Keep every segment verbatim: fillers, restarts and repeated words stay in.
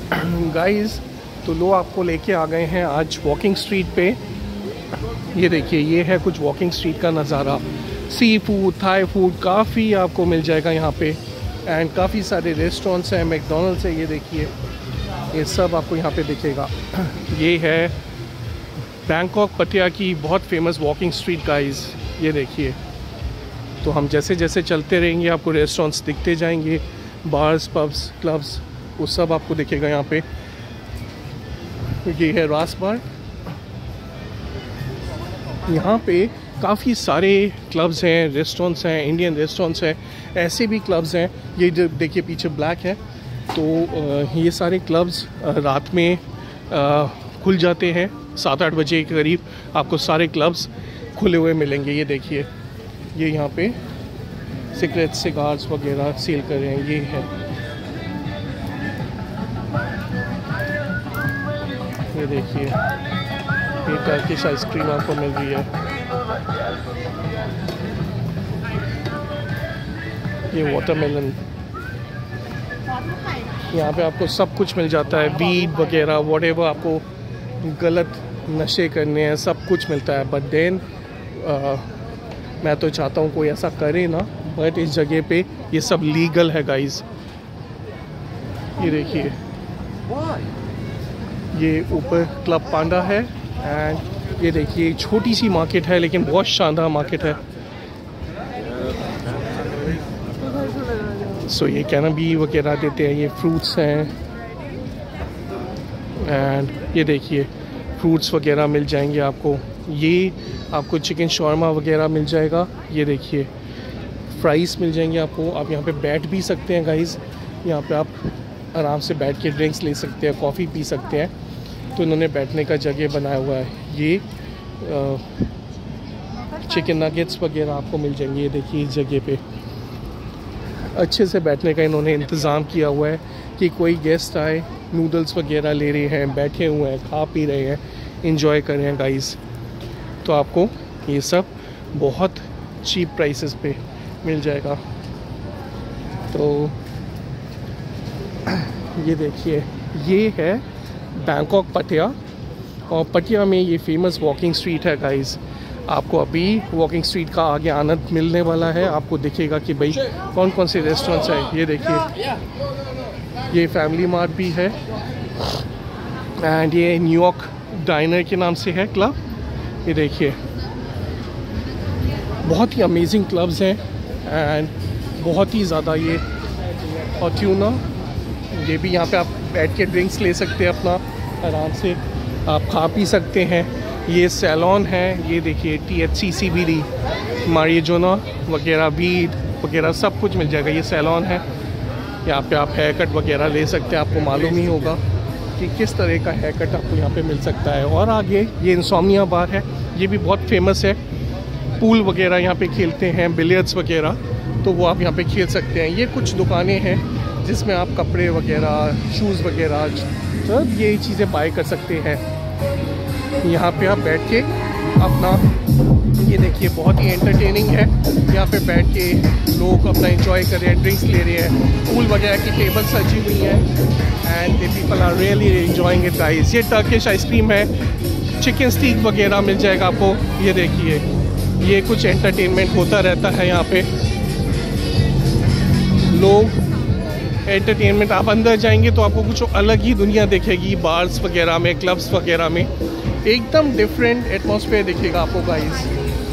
Guys तो लो आपको लेके आ गए हैं आज वॉकिंग स्ट्रीट पे। ये देखिए, ये है कुछ वॉकिंग स्ट्रीट का नज़ारा। सी फूड, थाई फूड काफ़ी आपको मिल जाएगा यहाँ पे, एंड काफ़ी सारे रेस्टोरेंट्स हैं, मैकडोनल्ड्स है। ये देखिए, ये सब आपको यहाँ पे दिखेगा। ये है बैंकॉक पटिया की बहुत फेमस वॉकिंग स्ट्रीट गाइस। ये देखिए, तो हम जैसे जैसे चलते रहेंगे आपको रेस्टोरेंट्स दिखते जाएंगे, बार्स, पब्स, क्लब्स, वो सब आपको दिखेगा यहाँ पे। ये है रास बार। यहाँ पे काफ़ी सारे क्लब्स हैं, रेस्टोरेंट्स हैं, इंडियन रेस्टोरेंट्स हैं, ऐसे भी क्लब्स हैं। ये जो देखिए पीछे ब्लैक है, तो ये सारे क्लब्स रात में खुल जाते हैं। सात आठ बजे के करीब आपको सारे क्लब्स खुले हुए मिलेंगे। ये देखिए, ये यहाँ पे सिगरेट, सिगार्स वगैरह सेल कर रहे हैं। ये है, ये देखिए, ये टर्किश आइसक्रीम आपको मिल रही है। ये वाटरमेलन, यहाँ पे आपको सब कुछ मिल जाता है, वीड वगैरह, व्हाटएवर आपको गलत नशे करने हैं सब कुछ मिलता है। बट देन मैं तो चाहता हूँ कोई ऐसा करे ना, बट इस जगह पे ये सब लीगल है गाइस। ये देखिए, ये ऊपर क्लब पांडा है, एंड ये देखिए छोटी सी मार्केट है लेकिन बहुत शानदार मार्केट है। सो so, ये कैनबी वगैरह देते हैं, ये फ्रूट्स हैं, एंड ये देखिए फ्रूट्स वगैरह मिल जाएंगे आपको। ये आपको चिकन शॉर्मा वगैरह मिल जाएगा। ये देखिए फ्राइज़ मिल जाएंगे आपको। आप यहाँ पे बैठ भी सकते हैं गाइस, यहाँ पे आप आराम से बैठ के ड्रिंक्स ले सकते हैं, कॉफ़ी पी सकते हैं। तो इन्होंने बैठने का जगह बनाया हुआ है। ये आ, चिकन नगेट्स वगैरह आपको मिल जाएंगे। ये देखिए, इस जगह पे अच्छे से बैठने का इन्होंने इंतज़ाम किया हुआ है कि कोई गेस्ट आए, नूडल्स वगैरह ले रहे हैं, बैठे हुए हैं, खा पी रहे हैं, इंजॉय कर रहे हैं गाइस। तो आपको ये सब बहुत चीप प्राइसेस पे मिल जाएगा। तो ये देखिए, ये है बैंकॉक पटिया, और पटिया में ये फेमस वॉकिंग स्ट्रीट है गाइस। आपको अभी वॉकिंग स्ट्रीट का आगे आनंद मिलने वाला है। आपको दिखेगा कि भाई कौन कौन से रेस्टोरेंट्स हैं। ये देखिए, ये फैमिली मार्ट भी है, एंड ये न्यूयॉर्क डाइनर के नाम से है क्लब। ये देखिए, बहुत ही अमेजिंग क्लब्स हैं, एंड बहुत ही ज़्यादा ये। और ट्यूना, ये भी यहाँ पे आप बैठ के ड्रिंक्स ले सकते हैं अपना आराम से, आप खा पी सकते हैं। ये सैलॉन है, ये देखिए T H C, C B D, marijuana वगैरह, वीड वगैरह सब कुछ मिल जाएगा। ये सैलॉन है, यहाँ पे आप हेयर कट वगैरह ले सकते हैं। आपको मालूम ही होगा कि किस तरह का हेयर कट आपको यहाँ पे मिल सकता है। और आगे ये इंसोम्निया बार है, ये भी बहुत फेमस है। पूल वगैरह यहाँ पे खेलते हैं, बिलियर्ड्स वगैरह, तो वो आप यहाँ पे खेल सकते हैं। ये कुछ दुकानें हैं जिसमें आप कपड़े वगैरह, शूज़ वगैरह सब ये चीज़ें बाय कर सकते हैं। यहाँ पे आप बैठ के अपना, ये देखिए बहुत ही एंटरटेनिंग है। यहाँ पे बैठ के लोग अपना एंजॉय कर रहे हैं, ड्रिंक्स ले रहे हैं, पूल वगैरह की टेबल सजी हुई है, and the people are really enjoying it guys. ये टर्किश आइसक्रीम है, चिकन स्टीक वगैरह मिल जाएगा आपको। ये देखिए, ये कुछ एंटरटेनमेंट होता रहता है यहाँ पे। लोग एंटरटेनमेंट, आप अंदर जाएंगे तो आपको कुछ अलग ही दुनिया दिखेगी। बार्स वगैरह में, क्लब्स वगैरह में एकदम डिफरेंट एटमॉस्फेयर दिखेगा आपको गाइस।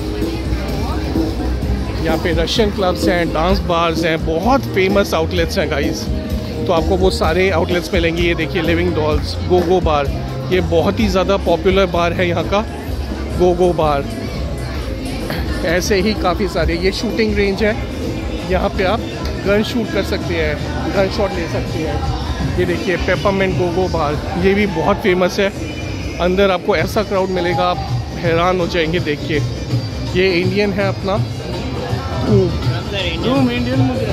यहाँ पे रशियन क्लब्स हैं, डांस बार्स हैं, बहुत फेमस आउटलेट्स हैं गाइस। तो आपको वो सारे आउटलेट्स मिलेंगे। ये देखिए लिविंग डॉल्स, गो गो बार, ये बहुत ही ज़्यादा पॉपुलर बार है यहाँ का, गो गो बार। ऐसे ही काफ़ी सारे, ये शूटिंग रेंज है, यहाँ पे आप गन शूट कर सकते हैं, गन शॉट ले सकते हैं। ये देखिए पेपरमिंट गो गो बार, ये भी बहुत फेमस है। अंदर आपको ऐसा क्राउड मिलेगा, आप हैरान हो जाएंगे देख के। ये इंडियन है अपना धूम इंडियन मुद्रा।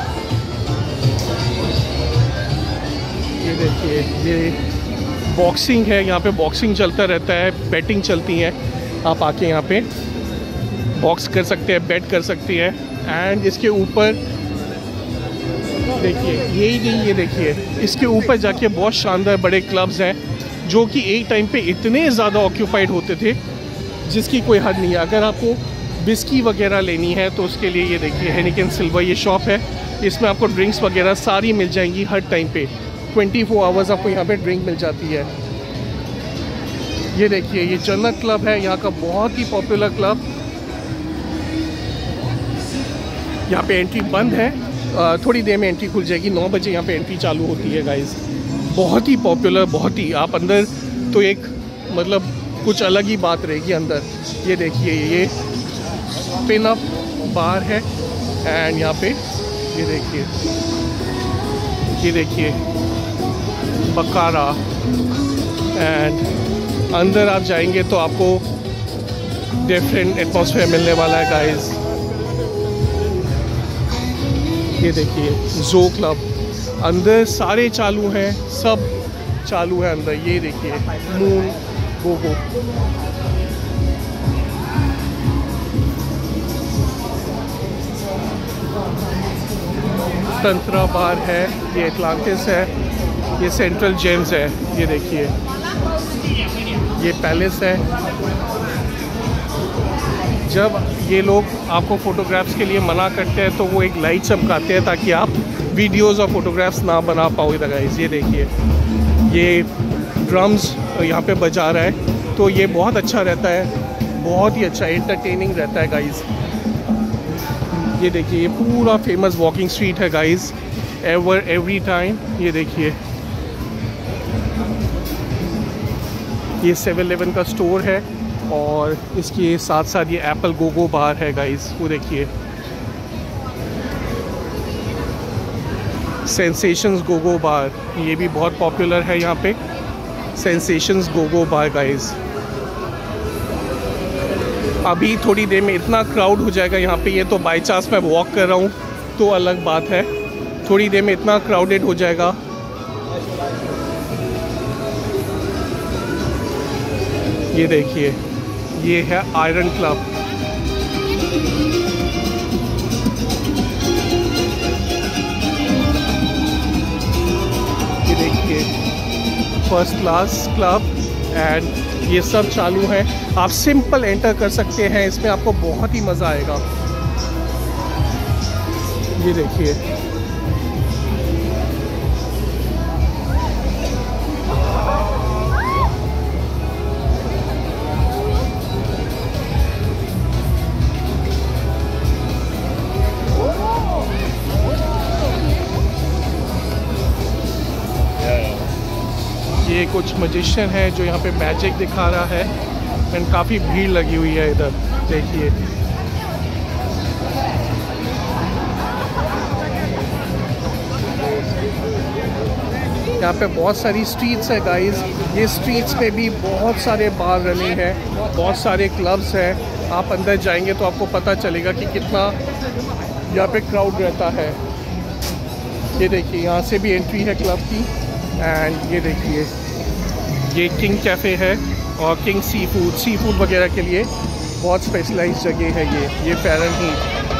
ये देखिए, ये बॉक्सिंग है, यहाँ पे बॉक्सिंग चलता रहता है, बैटिंग चलती है। आप आके यहाँ पे बॉक्स कर सकते हैं, बैट कर सकती हैं। एंड इसके ऊपर देखिए यही नहीं, ये देखिए इसके ऊपर जाके बहुत शानदार बड़े क्लब्स हैं जो कि एक टाइम पे इतने ज़्यादा ऑक्यूपाइड होते थे जिसकी कोई हद नहीं है। अगर आपको बिस्की वगैरह लेनी है तो उसके लिए ये देखिए हेनिकन सिल्वर ये शॉप है। इसमें आपको ड्रिंक्स वगैरह सारी मिल जाएंगी हर टाइम पे, ट्वेंटी फोर आवर्स आपको यहाँ पे ड्रिंक मिल जाती है। ये देखिए ये जन्नत क्लब है, यहाँ का बहुत ही पॉपुलर क्लब। यहाँ पे एंट्री बंद है, थोड़ी देर में एंट्री खुल जाएगी, नौ बजे यहाँ पे एंट्री चालू होती है गाइस। बहुत ही पॉपुलर, बहुत ही, आप अंदर तो एक मतलब कुछ अलग ही बात रहेगी अंदर। ये देखिए ये पिन अप बार है एंड यहाँ पे ये देखिए ये देखिए बकारा एंड अंदर आप जाएंगे तो आपको डिफरेंट एटमॉस्फेयर मिलने वाला है गाइस। ये देखिए जो क्लब अंदर सारे चालू हैं, सब चालू है अंदर। ये देखिए मून गोगो, तंत्रा बार है, ये एटलांटिस है, ये सेंट्रल जेम्स है। ये देखिए ये पैलेस है। जब ये लोग आपको फ़ोटोग्राफ्स के लिए मना करते हैं तो वो एक लाइट चमकाते हैं ताकि आप वीडियोस और फोटोग्राफ्स ना बना पाओ। इधर गाइस ये देखिए ये ड्रम्स यहाँ पे बजा रहा है तो ये बहुत अच्छा रहता है, बहुत ही अच्छा एंटरटेनिंग रहता है गाइस। ये देखिए ये पूरा फेमस वॉकिंग स्ट्रीट है गाइस, एवर एवरी टाइम। ये देखिए ये सेवन इलेवन का स्टोर है और इसके साथ साथ ये एप्पल गोगो बार है गाइस। वो देखिए सेंसेशंस गोगो बार, ये भी बहुत पॉपुलर है यहाँ पे, सेंसेशंस गोगो बार गाइस। अभी थोड़ी देर में इतना क्राउड हो जाएगा यहाँ पे, ये तो बाई चांस मैं वॉक कर रहा हूँ तो अलग बात है, थोड़ी देर में इतना क्राउडेड हो जाएगा। ये देखिए ये है आयरन क्लब। ये देखिए फर्स्ट क्लास क्लब एंड ये सब चालू है। आप सिंपल एंटर कर सकते हैं, इसमें आपको बहुत ही मज़ा आएगा। ये देखिए ये कुछ मैजिशियन है जो यहाँ पे मैजिक दिखा रहा है एंड काफ़ी भीड़ लगी हुई है इधर। देखिए यहाँ पे बहुत सारी स्ट्रीट्स है गाइस। ये स्ट्रीट्स पे भी बहुत सारे बार रनिंग है, बहुत सारे क्लब्स हैं। आप अंदर जाएंगे तो आपको पता चलेगा कि कितना यहाँ पे क्राउड रहता है। ये देखिए यहाँ से भी एंट्री है क्लब की एंड ये देखिए ये किंग कैफ़े है और king sea food, sea food वगैरह के लिए बहुत स्पेशलाइज्ड जगह है ये ये फ़ारेनहीट।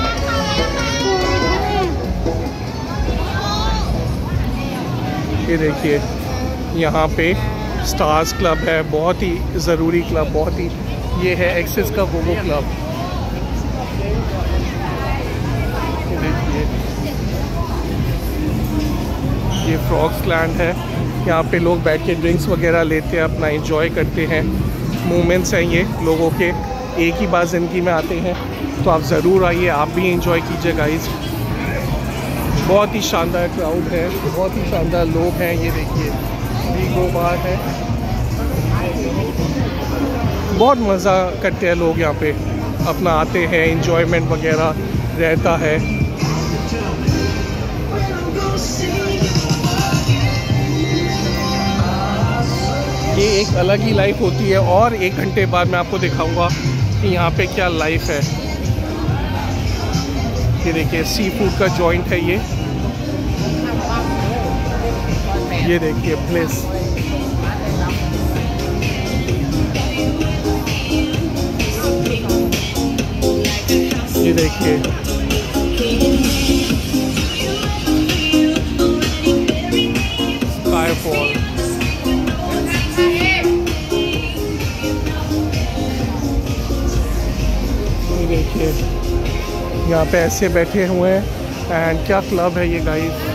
ये देखिए यहाँ पे स्टार्स क्लब है, बहुत ही ज़रूरी क्लब, बहुत ही। ये है एक्सिस का गोगो क्लब। ये देखिए ये फ्रॉग्स लैंड है, यहाँ पे लोग बैठ के ड्रिंक्स वगैरह लेते हैं, अपना एंजॉय करते हैं। मोमेंट्स हैं ये लोगों के, एक ही बार ज़िंदगी में आते हैं तो आप ज़रूर आइए, आप भी एंजॉय कीजिए गाइस। बहुत ही शानदार क्राउड है, बहुत ही शानदार लोग हैं। ये देखिए वीगो बार है, बहुत मज़ा करते हैं लोग यहाँ पे, अपना आते हैं, एंजॉयमेंट वगैरह रहता है। ये एक अलग ही लाइफ होती है और एक घंटे बाद मैं आपको दिखाऊंगा कि यहाँ पे क्या लाइफ है। ये देखिए सी फूड का जॉइंट है ये ये देखिए प्लेस। ये देखिए फॉल। ये देखिए यहाँ पे ऐसे बैठे हुए हैं एंड क्या क्लब है ये गाइस।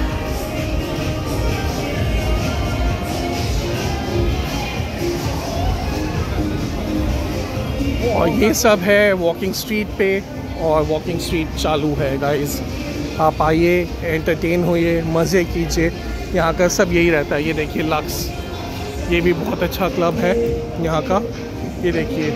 और ये सब है वॉकिंग स्ट्रीट पे, और वॉकिंग स्ट्रीट चालू है गाइस। आप आइए, एंटरटेन होइए, मज़े कीजिए, यहाँ का सब यही रहता है। ये देखिए लक्स, ये भी बहुत अच्छा क्लब है यहाँ का। ये देखिए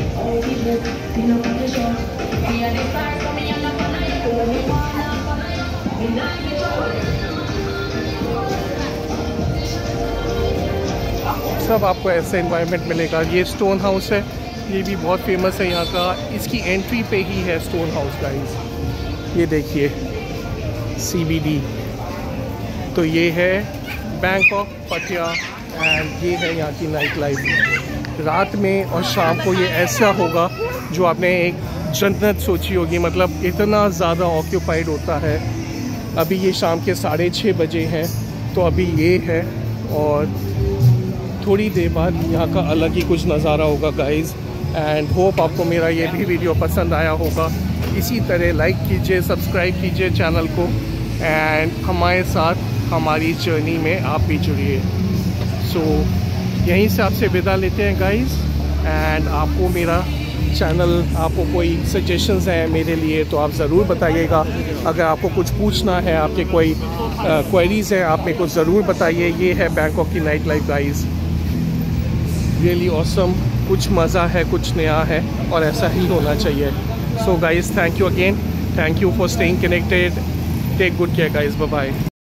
सब आपको ऐसा एनवायरनमेंट मिलेगा। ये स्टोन हाउस है, ये भी बहुत फेमस है यहाँ का। इसकी एंट्री पे ही है स्टोन हाउस गाइस। ये देखिए सी बी डी, तो ये है बैंकॉक पटिया एंड ये है यहाँ की नाइट लाइफ। रात में और शाम को ये ऐसा होगा जो आपने एक जन्नत सोची होगी, मतलब इतना ज़्यादा ऑक्यूपाइड होता है। अभी ये शाम के साढ़े छः बजे हैं, तो अभी ये है, और थोड़ी देर बाद यहाँ का अलग ही कुछ नज़ारा होगा गाइस। एंड होप आपको मेरा ये भी वीडियो पसंद आया होगा। इसी तरह लाइक कीजिए, सब्सक्राइब कीजिए चैनल को, एंड हमारे साथ हमारी जर्नी में आप भी जुड़िए। सो so, यहीं से आपसे विदा लेते हैं गाइस। एंड आपको मेरा चैनल, आपको कोई सजेशंस हैं मेरे लिए तो आप ज़रूर बताइएगा। अगर आपको कुछ पूछना है, आपके कोई क्वेरीज़ हैं, आप मेरे को ज़रूर बताइए। ये है बैंकॉक की night life guys, really awesome. कुछ मज़ा है, कुछ नया है, और ऐसा ही होना चाहिए। So guys, thank you again, thank you for staying connected, take good care guys, bye bye.